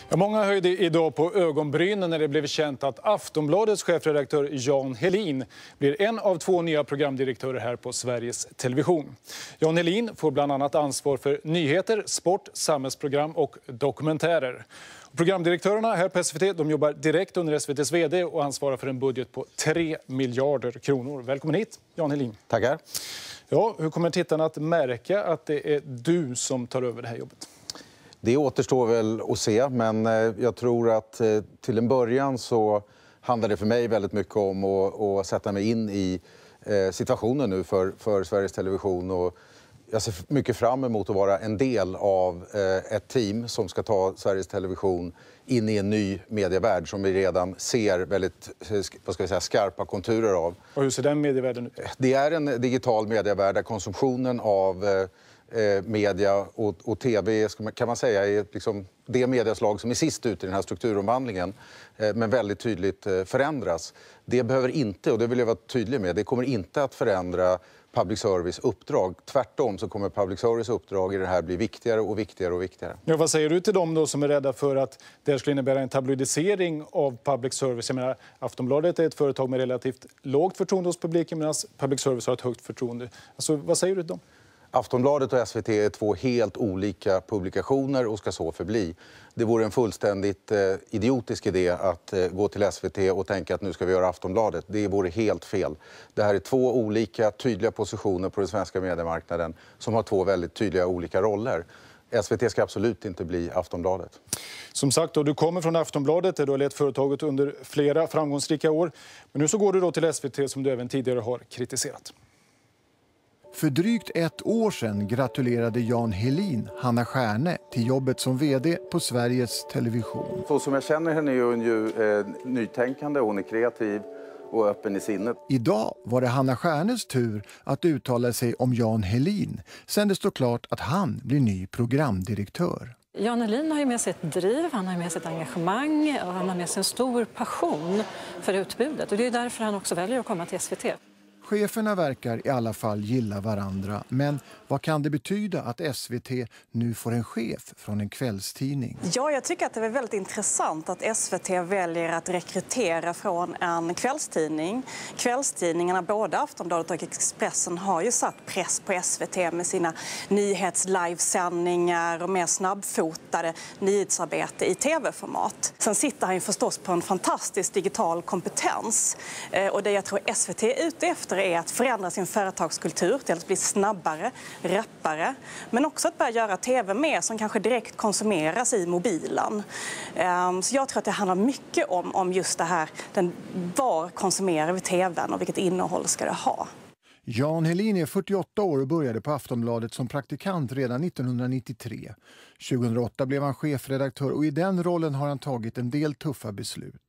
Ja, många höjde idag på ögonbrynen när det blev känt att Aftonbladets chefredaktör Jan Helin blir en av 2 nya programdirektörer här på Sveriges Television. Jan Helin får bland annat ansvar för nyheter, sport, samhällsprogram och dokumentärer. Programdirektörerna här på SVT jobbar direkt under SVTs vd och ansvarar för en budget på 3 miljarder kronor. Välkommen hit, Jan Helin. Tackar. Ja, hur kommer tittarna att märka att det är du som tar över det här jobbet? Det återstår väl att se, men jag tror att till en början så handlar det för mig väldigt mycket om att sätta mig in i situationen nu för Sveriges Television. Och jag ser mycket fram emot att vara en del av ett team som ska ta Sveriges Television in i en ny medievärld som vi redan ser väldigt skarpa konturer av. Och hur ser den medievärlden ut? Det är en digital medievärld där konsumtionen av media och tv kan man säga är liksom det mediaslag som är sist ut i den här strukturomvandlingen, men väldigt tydligt förändras. Det behöver inte, och det vill jag vara tydlig med, det kommer inte att förändra public service uppdrag. Tvärtom så kommer public service uppdrag i det här bli viktigare och viktigare och viktigare. Ja, vad säger du till dem då som är rädda för att det här skulle innebära en tabloidisering av public service? Jag menar, Aftonbladet är ett företag med relativt lågt förtroende hos publiken medan public service har ett högt förtroende. Alltså, vad säger du till dem? Aftonbladet och SVT är 2 helt olika publikationer och ska så förbli. Det vore en fullständigt idiotisk idé att gå till SVT och tänka att nu ska vi göra Aftonbladet. Det vore helt fel. Det här är 2 olika tydliga positioner på den svenska mediemarknaden som har 2 väldigt tydliga olika roller. SVT ska absolut inte bli Aftonbladet. Som sagt, du kommer från Aftonbladet där du har lett företaget under flera framgångsrika år. Men nu så går du då till SVT som du även tidigare har kritiserat. För drygt 1 år sedan gratulerade Jan Helin Hanna Stjärne till jobbet som vd på Sveriges Television. Så som jag känner henne är hon ju nytänkande, hon är kreativ och öppen i sinnet. Idag var det Hanna Stjärnes tur att uttala sig om Jan Helin sen det står klart att han blir ny programdirektör. Jan Helin har ju med sig ett driv, han har med sig ett engagemang och han har med sig en stor passion för utbudet. Och det är därför han också väljer att komma till SVT. Cheferna verkar i alla fall gilla varandra, men vad kan det betyda att SVT nu får en chef från en kvällstidning? Ja, jag tycker att det är väldigt intressant att SVT väljer att rekrytera från en kvällstidning. Kvällstidningarna, både Aftonbladet och Expressen, har ju satt press på SVT med sina nyhetslivesändningar och mer snabbfotade nyhetsarbete i tv-format. Sen sitter han ju förstås på en fantastisk digital kompetens. Och det jag tror SVT är ute efter är att förändra sin företagskultur till att bli snabbare, rappare, men också att börja göra tv mer som kanske direkt konsumeras i mobilen. Så jag tror att det handlar mycket om just det här, var konsumerar vi tvn och vilket innehåll ska det ha. Jan Helin är 48 år och började på Aftonbladet som praktikant redan 1993. 2008 blev han chefredaktör och i den rollen har han tagit en del tuffa beslut.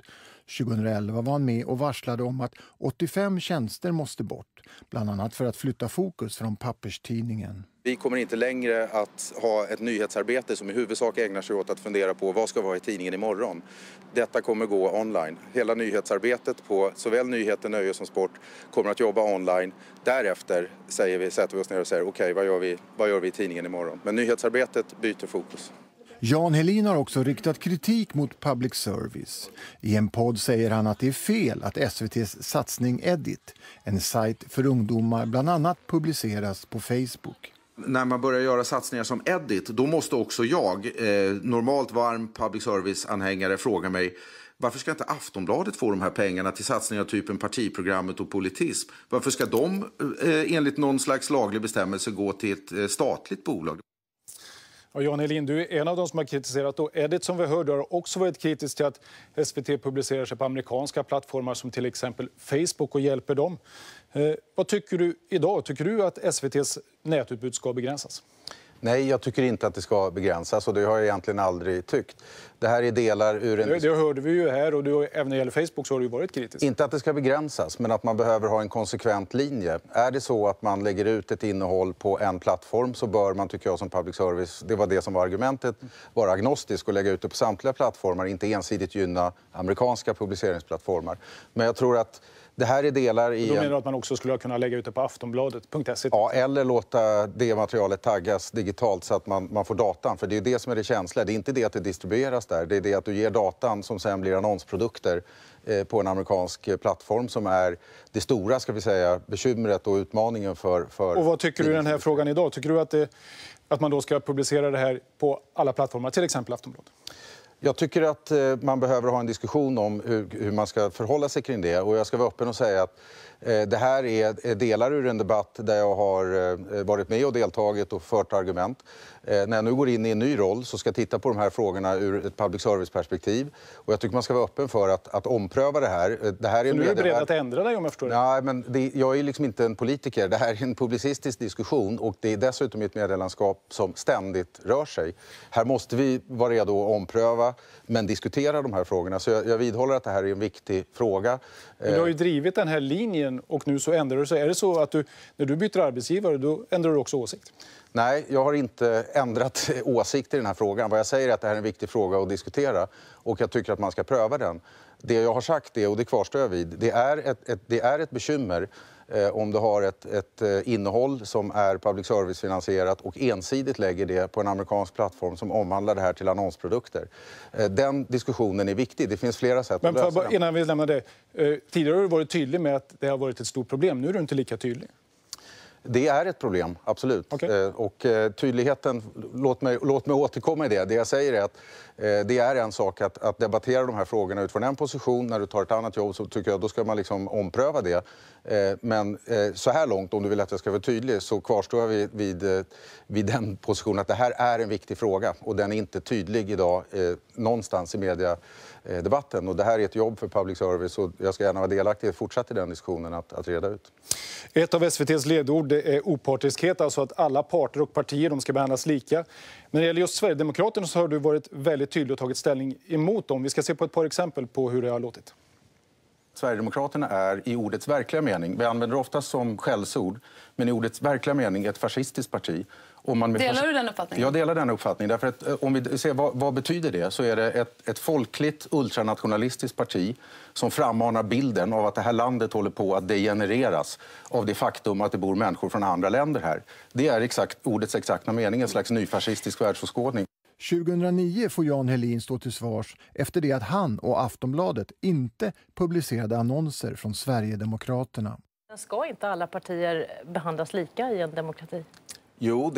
2011 var han med och varslade om att 85 tjänster måste bort, bland annat för att flytta fokus från papperstidningen. Vi kommer inte längre att ha ett nyhetsarbete som i huvudsak ägnar sig åt att fundera på vad ska vara i tidningen imorgon. Detta kommer gå online. Hela nyhetsarbetet på såväl nyheter, nöje som sport kommer att jobba online. Därefter sätter vi oss ner och säger okej, vad gör vi i tidningen imorgon? Men nyhetsarbetet byter fokus. Jan Helin har också riktat kritik mot public service. I en podd säger han att det är fel att SVTs satsning Edit, en sajt för ungdomar, bland annat publiceras på Facebook. När man börjar göra satsningar som Edit, då måste också jag, normalt varm public service-anhängare, fråga mig varför ska inte Aftonbladet få de här pengarna till satsningar typen partiprogrammet och politism? Varför ska de enligt någon slags laglig bestämmelse gå till ett statligt bolag? Och Jan Helin, du är en av de som har kritiserat då. Edit, som vi hörde, har också varit kritisk till att SVT publicerar sig på amerikanska plattformar som till exempel Facebook och hjälper dem. Vad tycker du idag? Tycker du att SVTs nätutbud ska begränsas? Nej, jag tycker inte att det ska begränsas och det har jag egentligen aldrig tyckt. Det här är delar ur en... Det hörde vi ju här och även när det gäller Facebook så har du varit kritisk. Inte att det ska begränsas, men att man behöver ha en konsekvent linje. Är det så att man lägger ut ett innehåll på en plattform så bör man, tycker jag som public service, det var det som var argumentet, vara agnostisk och lägga ut det på samtliga plattformar, inte ensidigt gynna amerikanska publiceringsplattformar. Men jag tror att Det här är delar i... Då menar du att man också skulle kunna lägga ut det på aftonbladet.se? Ja, eller låta det materialet taggas digitalt så att man får datan. För det är det som är det känsliga. Det är inte det att det distribueras där. Det är det att du ger datan som sen blir annonsprodukter på en amerikansk plattform som är det stora, ska vi säga, bekymret och utmaningen för... Och vad tycker du i den här frågan idag? Tycker du att man då ska publicera det här på alla plattformar, till exempel Aftonbladet? Jag tycker att man behöver ha en diskussion om hur man ska förhålla sig kring det. Och jag ska vara öppen och säga att det här är delar ur en debatt där jag har varit med och deltagit och fört argument. När jag nu går in i en ny roll så ska jag titta på de här frågorna ur ett public service-perspektiv. Och jag tycker man ska vara öppen för att ompröva det här. Det här är så nu är du beredd att ändra dig om jag förstår det? Nej, men jag är liksom inte en politiker. Det här är en publicistisk diskussion och det är dessutom ett medielandskap som ständigt rör sig. Här måste vi vara redo att ompröva men diskutera de här frågorna. Så jag vidhåller att det här är en viktig fråga. Men du har ju drivit den här linjen och nu så ändrar du sig. Är det så att när du byter arbetsgivare då ändrar du också åsikt? Nej, jag har inte ändrat åsikt i den här frågan. Vad jag säger är att det här är en viktig fråga att diskutera och jag tycker att man ska pröva den. Det jag har sagt och det kvarstår jag vid, det är ett bekymmer om du har ett innehåll som är public service-finansierat och ensidigt lägger det på en amerikansk plattform som omvandlar det här till annonsprodukter. Den diskussionen är viktig. Det finns flera sätt att lösa den. Innan vi lämnar det, tidigare har du varit tydlig med att det har varit ett stort problem. Nu är du inte lika tydlig. Det är ett problem, absolut. Okay. Och tydligheten, låt mig återkomma i det. Det jag säger är att det är en sak att debattera de här frågorna utifrån en position. När du tar ett annat jobb så tycker jag då ska man liksom ompröva det. Men så här långt, om du vill att jag ska vara tydlig, så kvarstår jag vid den positionen att det här är en viktig fråga. Och den är inte tydlig idag någonstans i mediedebatten. Och det här är ett jobb för public service och jag ska gärna vara delaktig fortsatt i den diskussionen att reda ut. Ett av SVT:s ledord är opartiskhet, alltså att alla parter och partier de ska behandlas lika. Men när det gäller just Sverigedemokraterna så har du varit väldigt tydlig och tagit ställning emot dem. Vi ska se på ett par exempel på hur det har låtit. Sverigedemokraterna är i ordets verkliga mening, vi använder ofta som skällsord, men i ordets verkliga mening ett fascistiskt parti. Delar du den uppfattningen? Jag delar den uppfattningen. Därför att om vi ser vad betyder det så är det ett folkligt ultranationalistiskt parti som frammanar bilden av att det här landet håller på att degenereras av det faktum att det bor människor från andra länder här. Det är ordets exakta mening, en slags nyfascistisk världsåskådning. 2009 får Jan Helin stå till svars efter det att han och Aftonbladet inte publicerade annonser från Sverigedemokraterna. Ska inte alla partier behandlas lika i en demokrati? Jo,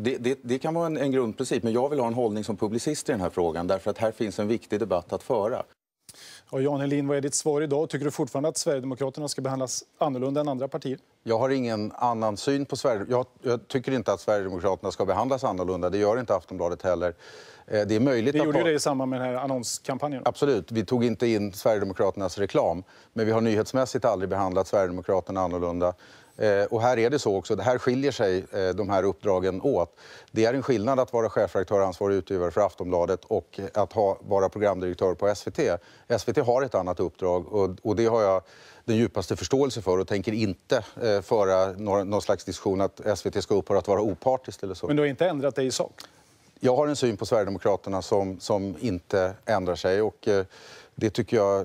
det kan vara en grundprincip, men jag vill ha en hållning som publicist i den här frågan därför att här finns en viktig debatt att föra. Ja, Jan Helin, vad är ditt svar idag? Tycker du fortfarande att Sverigedemokraterna ska behandlas annorlunda än andra partier? Jag har ingen annan syn på Sverigedemokraterna. Jag tycker inte att Sverigedemokraterna ska behandlas annorlunda. Det gör inte Aftonbladet heller. Det är möjligt vi gjorde det i samband med den här annonskampanjen. Absolut. Vi tog inte in Sverigedemokraternas reklam. Men vi har nyhetsmässigt aldrig behandlat Sverigedemokraterna annorlunda. Och här är det så också. Det här skiljer sig de här uppdragen åt. Det är en skillnad att vara chefredaktör och ansvarig utgivare för Aftonbladet och att vara programdirektör på SVT. SVT har ett annat uppdrag och det har jag den djupaste förståelse för och tänker inte föra någon slags diskussion att SVT ska upphöra att vara opartiskt eller så. Men du har inte ändrat dig i sak? Jag har en syn på Sverigedemokraterna som inte ändrar sig och det tycker jag,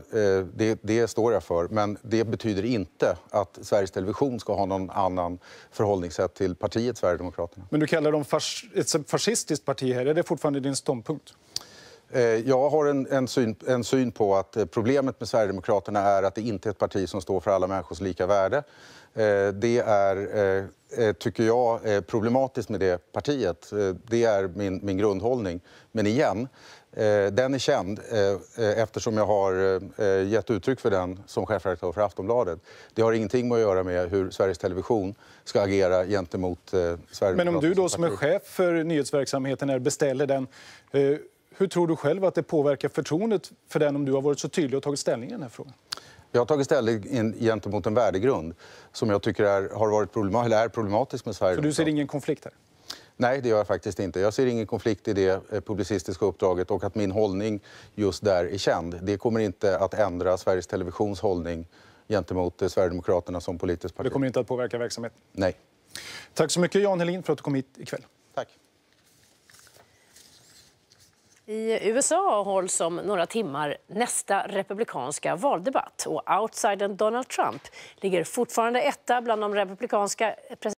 det står jag för. Men det betyder inte att Sveriges Television ska ha någon annan förhållningssätt till partiet Sverigedemokraterna. Men du kallar dem ett fascistiskt parti här. Är det fortfarande din ståndpunkt? Jag har en syn på att problemet med Sverigedemokraterna är att det inte är ett parti som står för alla människors lika värde. Det är, tycker jag, problematiskt med det partiet. Det är min grundhållning. Men igen, den är känd eftersom jag har gett uttryck för den som chefredaktör för Aftonbladet. Det har ingenting med att göra med hur Sveriges Television ska agera gentemot Sverigedemokraterna. Men om du då som är chef för nyhetsverksamheten beställer den, hur tror du själv att det påverkar förtroendet för den om du har varit så tydlig och tagit ställning i den här frågan? Jag har tagit ställning gentemot en värdegrund som jag tycker är problematisk med Sverige. Så du ser ingen konflikt här? Nej, det gör jag faktiskt inte. Jag ser ingen konflikt i det publicistiska uppdraget och att min hållning just där är känd. Det kommer inte att ändra Sveriges Televisions hållning gentemot Sverigedemokraterna som politiskt parti. Det kommer inte att påverka verksamheten? Nej. Tack så mycket Jan Helin för att du kom hit ikväll. Tack. I USA hålls om några timmar nästa republikanska valdebatt och outsidern Donald Trump ligger fortfarande etta bland de republikanska